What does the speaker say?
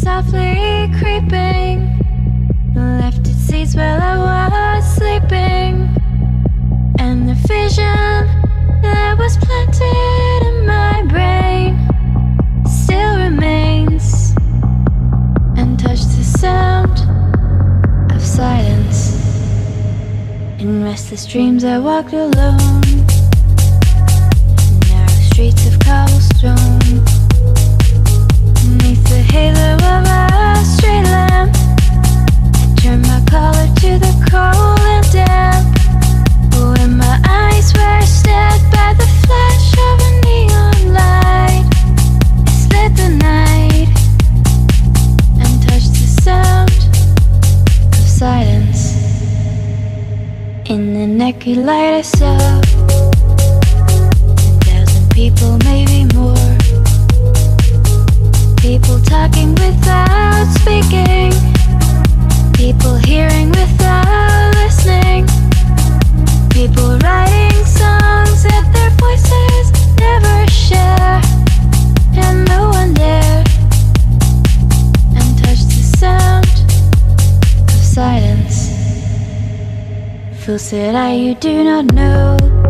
softly creeping, left its seeds while I was sleeping, and the vision that was planted in my brain still remains, and touched the sound of silence. In restless dreams I walked alone, narrow streets of cobblestone, beneath the halo of a street lamp. I turned my collar to the cold and damp, when my eyes were stared by the flash of a neon light. I slid the night and touched the sound of silence. In the naked light I saw 1,000 people, maybe more. People talking without speaking, people hearing without listening, people writing songs that their voices never share, and no one dared and touched the sound of silence. Fool, said I, you do not know